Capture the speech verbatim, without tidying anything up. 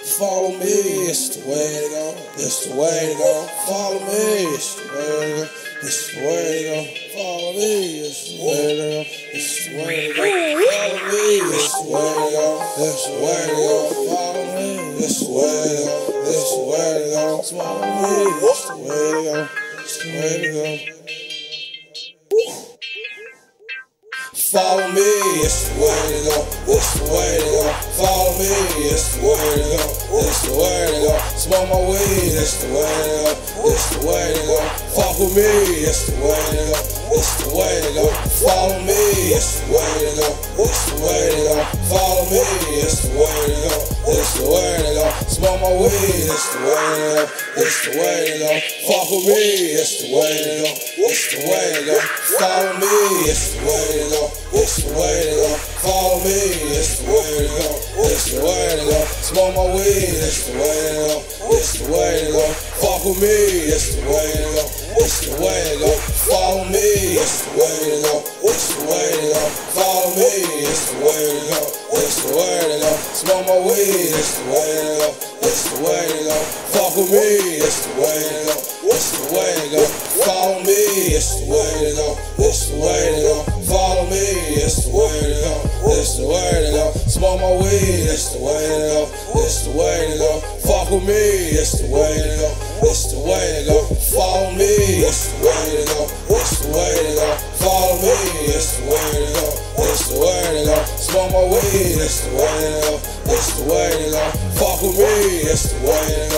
Follow me, it's the way to go. It's the way to go. Follow me, it's the way to go. It's the way to go. Follow me, it's the way to go. It's the way to go. Follow me, it's the way to go. It's the way to go. Follow me, it's the way to go. It's the way to go. Follow me, it's the way to go. It's the way to go. Follow me, it's the way to go. It's the way to go. Follow me, it's the way to go. It's the way to go. Smoke my weed, it's the way to go. It's the way to go. Fuck with me, it's the way to go. It's the way to go. Follow me, it's the way to go. It's the way to go. Follow me, it's the way to go. It's the way to go. Smoke my weed, it's the way to go. It's the way to go. Fuck with me, it's the way to go. It's the way to go. Follow me, it's the way to go. It's the way to go. Follow me, it's the way to go. It's the way to go. Smoke my weed, it's the way to go. It's the way to go. Fuck with me, it's the way to go. It's the way to go. Follow me, it's the way to go. It's the way to go. Follow me, it's the way to go. It's the way to go. Smoke my weed, it's the way to go. It's the way to go. Fuck with me, it's the way to go. It's the way to go. Follow me, it's the way to go. It's the way to go. Follow me, it's the way to go. It's the way to go. Smoke my weed, it's the way to go. It's the way to go. Fuck with me, it's the way to go. It's the way to go. Follow me, it's the way to go. It's the way to go. Follow me, it's the way to go. It's the way to go. Smoke my weed, it's the way to go. It's the way to go. Fuck with me, it's the way to go.